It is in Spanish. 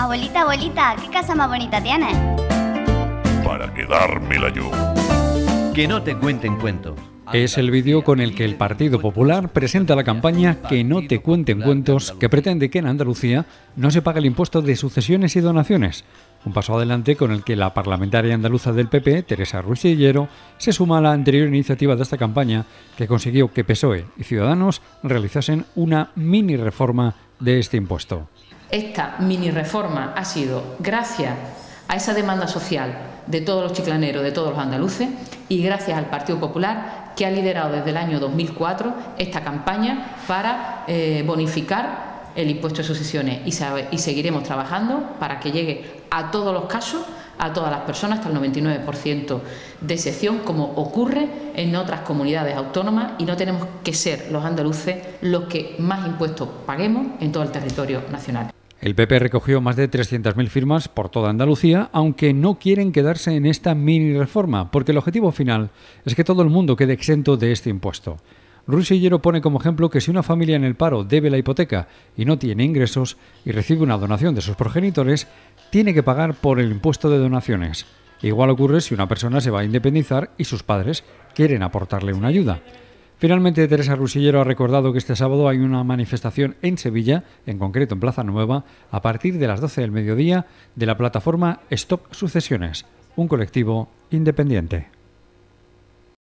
Abuelita, abuelita, ¿qué casa más bonita tienes? Para quedármela yo. Que no te cuenten cuentos. Es el vídeo con el que el Partido Popular presenta la campaña Que no te cuenten cuentos, que pretende que en Andalucía no se pague el impuesto de sucesiones y donaciones. Un paso adelante con el que la parlamentaria andaluza del PP, Teresa Ruiz-Sillero, se suma a la anterior iniciativa de esta campaña que consiguió que PSOE y Ciudadanos realizasen una mini reforma de este impuesto. Esta mini reforma ha sido gracias a esa demanda social de todos los chiclaneros, de todos los andaluces, y gracias al Partido Popular, que ha liderado desde el año 2004 esta campaña para bonificar el impuesto de sucesiones, y seguiremos trabajando para que llegue a todos los casos, a todas las personas, hasta el 99% de excepción, como ocurre en otras comunidades autónomas, y no tenemos que ser los andaluces los que más impuestos paguemos en todo el territorio nacional. El PP recogió más de 300.000 firmas por toda Andalucía, aunque no quieren quedarse en esta mini reforma, porque el objetivo final es que todo el mundo quede exento de este impuesto. Ruiz-Sillero pone como ejemplo que si una familia en el paro debe la hipoteca y no tiene ingresos y recibe una donación de sus progenitores, tiene que pagar por el impuesto de donaciones. Igual ocurre si una persona se va a independizar y sus padres quieren aportarle una ayuda. Finalmente, Teresa Ruiz-Sillero ha recordado que este sábado hay una manifestación en Sevilla, en concreto en Plaza Nueva, a partir de las 12 del mediodía, de la plataforma Stop Sucesiones, un colectivo independiente.